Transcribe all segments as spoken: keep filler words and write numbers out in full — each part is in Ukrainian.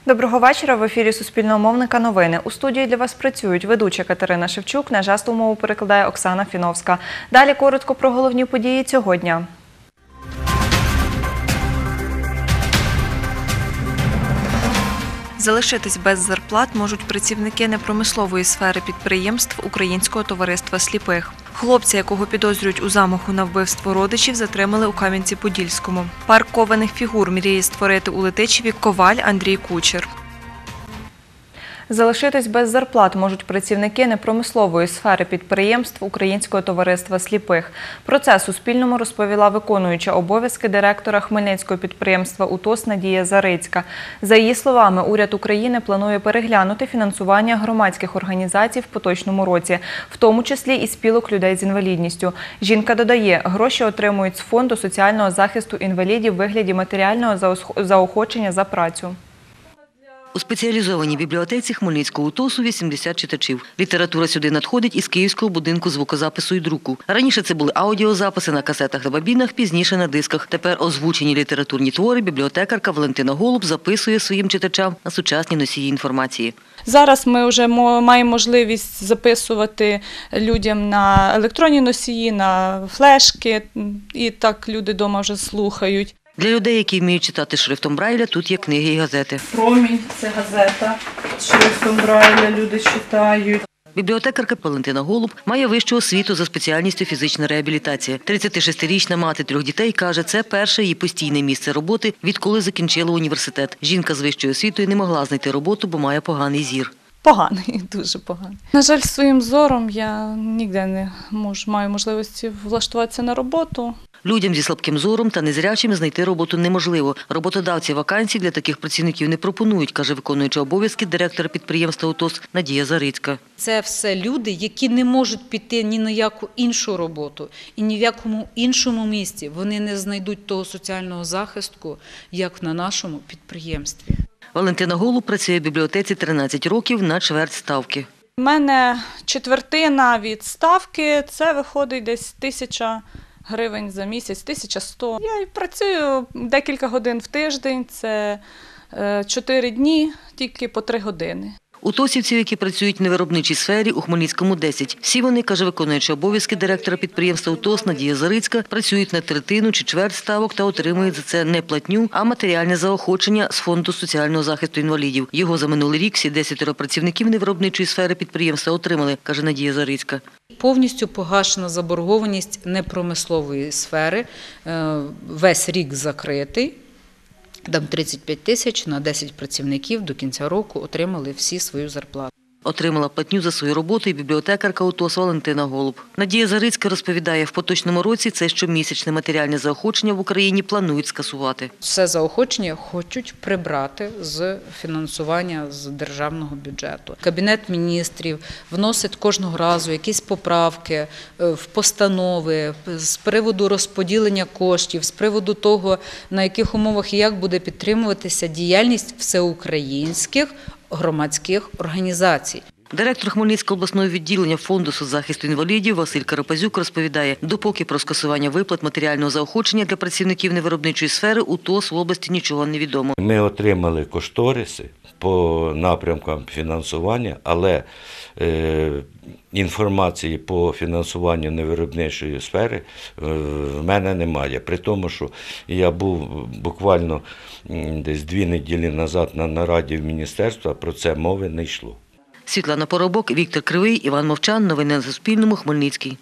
Доброго вечора. В ефірі Суспільного мовника новини. У студії для вас працюють ведуча Катерина Шевчук, на жестову мову перекладає Оксана Фіновська. Далі коротко про головні події цього дня. Залишитись без зарплат можуть працівники непромислової сфери підприємств Українського товариства сліпих. Хлопця, якого підозрюють у замаху на вбивство родичів, затримали у Кам'янці-Подільському. Парк кованих фігур мріє створити у Летичеві коваль Андрій Кучер. Залишитись без зарплат можуть працівники непромислової сфери підприємств Українського товариства сліпих. Про це Суспільному розповіла виконуюча обов'язки директора хмельницького підприємства УТОС Надія Зарицька. За її словами, уряд України планує переглянути фінансування громадських організацій в поточному році, в тому числі і спілок людей з інвалідністю. Жінка додає, гроші отримують з Фонду соціального захисту інвалідів в вигляді матеріального заохочення за працю. У спеціалізованій бібліотеці Хмельницького УТОСу вісімдесят читачів. Література сюди надходить із Київського будинку звукозапису і друку. Раніше це були аудіозаписи на касетах та бобінах, пізніше на дисках. Тепер озвучені літературні твори бібліотекарка Валентина Голуб записує своїм читачам на сучасні носії інформації. Зараз ми вже маємо можливість записувати людям на електронні носії, на флешки, і так люди вдома вже слухають. Для людей, які вміють читати шрифтом Брайля, тут є книги і газети. «Промінь» – це газета, шрифтом Брайля люди читають. Бібліотекарка Валентина Голуб має вищу освіту за спеціальністю фізична реабілітація. тридцятишестирічна мати трьох дітей каже, це перше її постійне місце роботи, відколи закінчила університет. Жінка з вищою освітою не могла знайти роботу, бо має поганий зір. Поганий, дуже поганий. На жаль, своїм зором я ніде не можу, маю можливості влаштуватися на роботу. Людям зі слабким зором та незрячим знайти роботу неможливо. Роботодавці вакансій для таких працівників не пропонують, каже виконуюча обов'язки директора підприємства УТОС Надія Зарицька. Це все люди, які не можуть піти ні на яку іншу роботу і ні в якому іншому місці. Вони не знайдуть того соціального захисту, як на нашому підприємстві. Валентина Голуб працює в бібліотеці тринадцять років на чверть ставки. У мене четвертина від ставки, це виходить десь тисяча гривень за місяць, тисяча сто. Я працюю декілька годин в тиждень, це чотири дні, тільки по три години. Утосівців, які працюють в невиробничій сфері, у Хмельницькому десять. Всі вони, каже виконуюча обов'язки директора підприємства УТОС Надія Зарицька, працюють на третину чи чверть ставок та отримують за це не платню, а матеріальне заохочення з Фонду соціального захисту інвалідів. Його за минулий рік всі десятеро працівників невиробничої сфери підприємства отримали, каже Надія Зарицька. Повністю погашена заборгованість непромислової сфери, весь рік закритий. Там тридцять п'ять тисяч на десять працівників до кінця року отримали всі свою зарплату. Отримала платню за свою роботу і бібліотекарка УТОС Валентина Голуб. Надія Зарицька розповідає, в поточному році це щомісячне матеріальне заохочення в Україні планують скасувати. Це заохочення хочуть прибрати з фінансування з державного бюджету. Кабінет міністрів вносить кожного разу якісь поправки в постанови з приводу розподілення коштів, з приводу того, на яких умовах і як буде підтримуватися діяльність всеукраїнських громадських організацій. Директор Хмельницького обласного відділення Фонду соцзахисту інвалідів Василь Карапазюк розповідає, допоки про скасування виплат матеріального заохочення для працівників невиробничої сфери УТОС в області нічого не відомо. Ми отримали кошториси по напрямкам фінансування, але е, інформації по фінансуванню невиробничої сфери в мене немає. При тому, що я був буквально десь дві неділі назад на нараді в міністерстві, про це мови не йшло. Світлана Поробок, Віктор Кривий, Іван Мовчан. Новини на Суспільному. Хмельницький.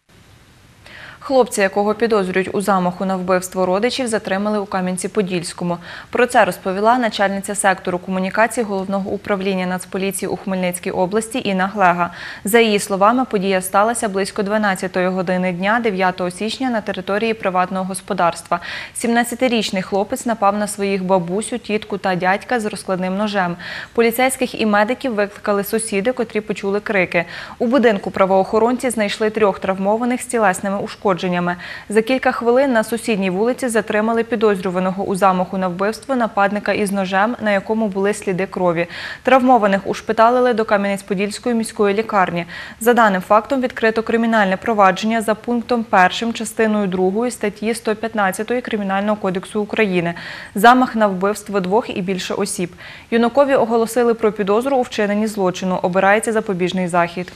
Хлопця, якого підозрюють у замаху на вбивство родичів, затримали у Кам'янці-Подільському. Про це розповіла начальниця сектору комунікації Головного управління Нацполіції у Хмельницькій області Інна Глега. За її словами, подія сталася близько дванадцятої години дня дев'ятого січня на території приватного господарства. сімнадцятирічний хлопець напав на своїх бабусю, тітку та дядька з розкладним ножем. Поліцейських і медиків викликали сусіди, котрі почули крики. У будинку правоохоронці знайшли трьох травмованих з тілесними ушкодженнями. ушкодженнями. За кілька хвилин на сусідній вулиці затримали підозрюваного у замаху на вбивство нападника із ножем, на якому були сліди крові. Травмованих ушпиталили до Кам'янець-Подільської міської лікарні. За даним фактом відкрито кримінальне провадження за пунктом першим частиною другою статті сто п'ятнадцять Кримінального кодексу України. Замах на вбивство двох і більше осіб. Юнакові оголосили про підозру у вчиненні злочину. Обирається запобіжний захід.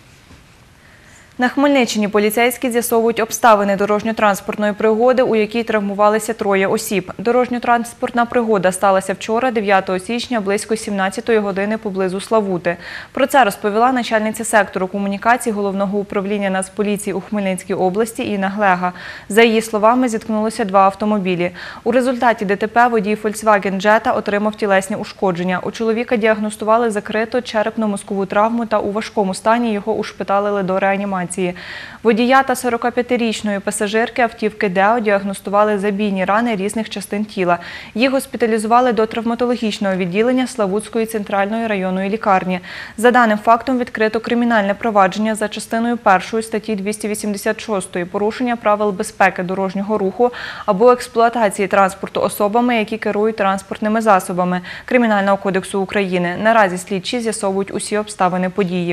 На Хмельниччині поліцейські з'ясовують обставини дорожньо-транспортної пригоди, у якій травмувалися троє осіб. Дорожньо-транспортна пригода сталася вчора, дев'ятого січня, близько сімнадцятої години поблизу Славути. Про це розповіла начальниця сектору комунікацій Головного управління Нацполіції у Хмельницькій області Інна Глега. За її словами, зіткнулися два автомобілі. У результаті ДТП водій Volkswagen Jetta отримав тілесні ушкодження. У чоловіка діагностували закриту черепно-мозкову травму та у важкому стані його ушпиталили до реанімації. Водія та сорокап'ятирічної пасажирки автівки Део діагностували забійні рани різних частин тіла. Їх госпіталізували до травматологічного відділення Славутської центральної районної лікарні. За даним фактом відкрито кримінальне провадження за частиною першої статті двісті вісімдесят шість «Порушення правил безпеки дорожнього руху або експлуатації транспорту особами, які керують транспортними засобами» Кримінального кодексу України. Наразі слідчі з'ясовують усі обставини події.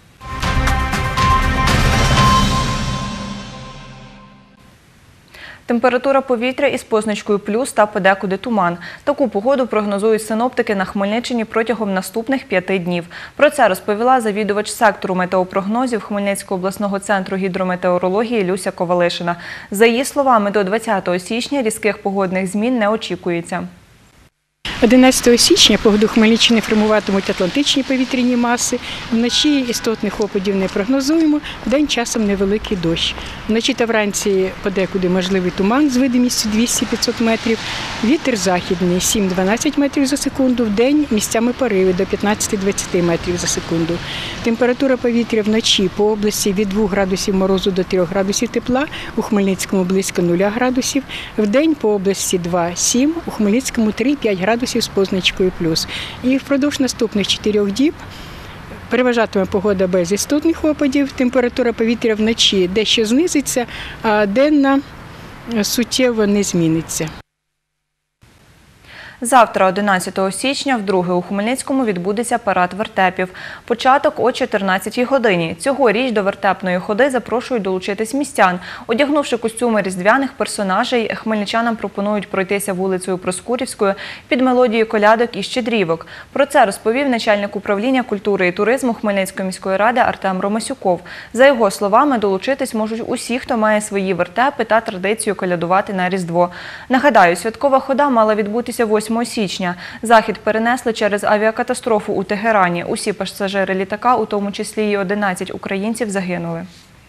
Температура повітря із позначкою плюс та подекуди туман. Таку погоду прогнозують синоптики на Хмельниччині протягом наступних п'яти днів. Про це розповіла завідувач сектору метеопрогнозів Хмельницького обласного центру гідрометеорології Люся Ковалишина. За її словами, до двадцятого січня різких погодних змін не очікується. одинадцятого січня погоду Хмельниччини формуватимуть атлантичні повітряні маси. Вночі істотних опадів не прогнозуємо, вдень часом невеликий дощ. Вночі та вранці подекуди можливий туман з видимістю двісті-п'ятсот метрів. Вітер західний сім-дванадцять метрів за секунду, вдень місцями пориви до п'ятнадцять-двадцять метрів за секунду. Температура повітря вночі по області від двох градусів морозу до трьох градусів тепла, у Хмельницькому близько нуля градусів, вдень по області два-сім, у Хмельницькому три-п'ять градусів з позначкою плюс. І впродовж наступних чотирьох діб переважатиме погода без істотних опадів, температура повітря вночі дещо знизиться, а денна суттєво не зміниться. Завтра, одинадцятого січня, вдруге у Хмельницькому відбудеться парад вертепів. Початок о чотирнадцятій годині. Цьогоріч до вертепної ходи запрошують долучитись містян. Одягнувши костюми різдвяних персонажей, хмельничанам пропонують пройтися вулицею Проскурівською під мелодію колядок і щедрівок. Про це розповів начальник управління культури і туризму Хмельницької міської ради Артем Ромасюков. За його словами, долучитись можуть усі, хто має свої вертепи та традицію колядувати на Різдво. Нагадаю, святкова хода мала відбутися восьмого січня. Захід перенесли через авіакатастрофу у Тегерані. Усі пасажири літака, у тому числі і одинадцять українців, загинули.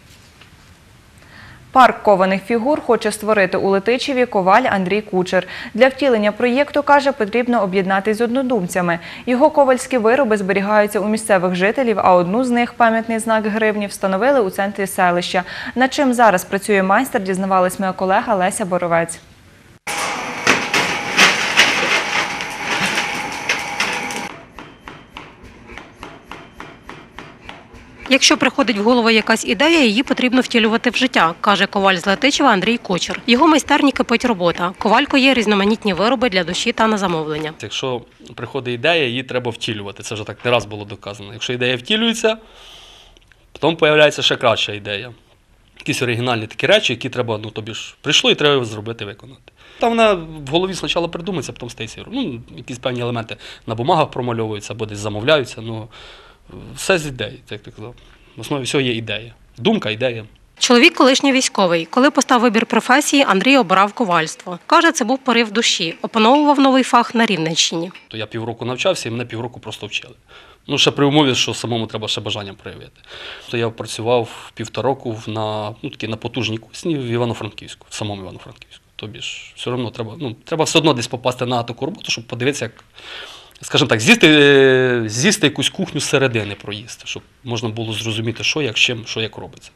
Парк кованих фігур хоче створити у Летичеві коваль Андрій Кучер. Для втілення проєкту, каже, потрібно об'єднатися з однодумцями. Його ковальські вироби зберігаються у місцевих жителів, а одну з них, пам'ятний знак гривні, встановили у центрі селища. Над чим зараз працює майстер, дізнавалась моя колега Леся Боровець. Якщо приходить в голову якась ідея, її потрібно втілювати в життя, каже коваль з Летичева Андрій Кучер. Його майстерні кипить робота. Ковалько є різноманітні вироби для душі та на замовлення. Якщо приходить ідея, її треба втілювати. Це вже так не раз було доказано. Якщо ідея втілюється, потім з'являється ще краща ідея. Якісь оригінальні такі речі, які треба, ну тобі ж прийшло і треба зробити, виконати. Та вона в голові спочатку придумується, потім стається. Ну, якісь певні елементи на бумагах промальовуються або десь замовляються. Ну, все з ідеї, як ти казав. В основі всього є ідея. Думка, ідея. Чоловік колишній військовий. Коли постав вибір професії, Андрій обрав ковальство. Каже, це був порив душі. Опановував новий фах на Рівненщині. То я півроку навчався і мене півроку просто вчили. Ну, ще при умові, що самому треба ще бажання проявити. То я працював півтора року на, ну, такі, на потужній кузні в Івано-Франківську, в самому Івано-Франківську. Тобі ж все одно треба, ну, треба все одно десь попасти на таку роботу, щоб подивитися, як, скажімо так, з'їсти, з'їсти якусь кухню зсередини проїсти, щоб можна було зрозуміти, що, як, чим, що, як робиться.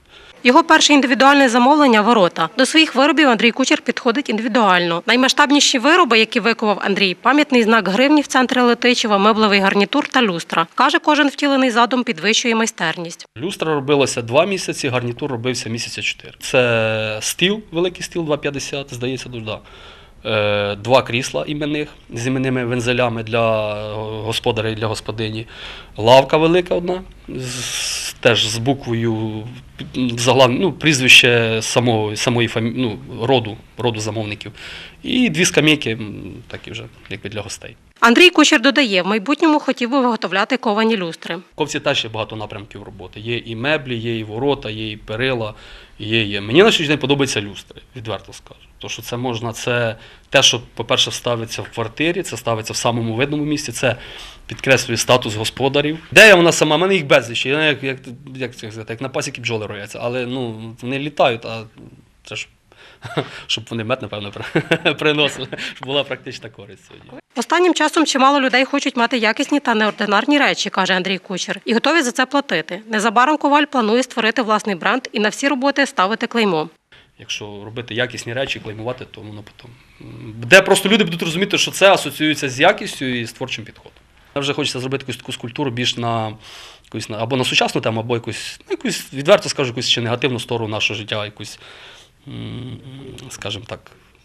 Його перше індивідуальне замовлення – ворота. До своїх виробів Андрій Кучер підходить індивідуально. Наймасштабніші вироби, які викував Андрій – пам'ятний знак гривні в центрі Летичева, меблевий гарнітур та люстра. Каже, кожен втілений задум підвищує майстерність. Люстра робилася два місяці, гарнітур робився місяця чотири. Це стіл, великий стіл два п'ятдесят, здається, дуже. Два крісла іменних з іменними вензелями для господаря і для господині. Лавка велика одна, з, теж з буквою, заглав, ну, прізвище самого, самої фамі, ну, роду, роду замовників. І дві скамейки, такі вже, якби для гостей. Андрій Кучер додає, в майбутньому хотів би виготовляти ковані люстри. В ковці теж є багато напрямків роботи. Є і меблі, є і ворота, є і перила, є, є. Мені на сьогодні подобаються люстри, відверто скажу. Тому що це можна, це те, що, по-перше, ставиться в квартирі, це ставиться в самому видному місці, це підкреслює статус господарів. Ідея вона сама, в мене їх безліч, як, як, як, як, як на пасіки бджоли рояться, але ну, вони літають, а це ж щоб вони мед, напевно, приносили, щоб була практична користь сьогодні. Останнім часом чимало людей хочуть мати якісні та неординарні речі, каже Андрій Кучер, і готові за це платити. Незабаром коваль планує створити власний бренд і на всі роботи ставити клеймо. Якщо робити якісні речі, клеймувати, то воно потім. Де просто люди будуть розуміти, що це асоціюється з якістю і з творчим підходом. Вже хочеться зробити якусь таку скульптуру більш на якусь або на сучасну тему, або якусь, якусь відверто скажу, якусь ще негативну сторону нашого життя, якусь, скажімо так,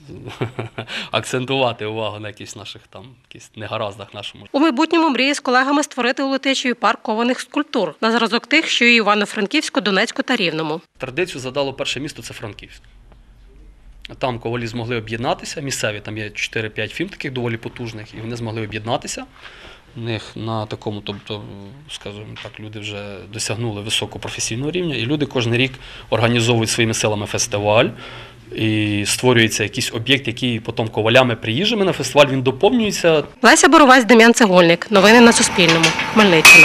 акцентувати увагу на якихось наших там якісь негараздах нашому. У майбутньому мріє з колегами створити у Летичеві парк кованих скульптур на зразок тих, що є в Івано-Франківську, Донецьку та Рівному. Традицію задало перше місто – це Франківськ. Там ковалі змогли об'єднатися, місцеві, там є чотири-п'ять фірм таких доволі потужних, і вони змогли об'єднатися. У них на такому, тобто, скажімо так, люди вже досягнули високого професійного рівня, і люди кожен рік організовують своїми силами фестиваль, і створюється якийсь об'єкт, який потім ковалями приїжджами на фестиваль, він доповнюється. Леся Боровець, Дем'ян Цегольник. Новини на Суспільному. Хмельниччина.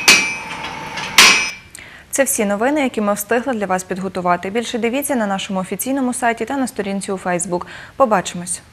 Це всі новини, які ми встигли для вас підготувати. Більше дивіться на нашому офіційному сайті та на сторінці у Фейсбук. Побачимось!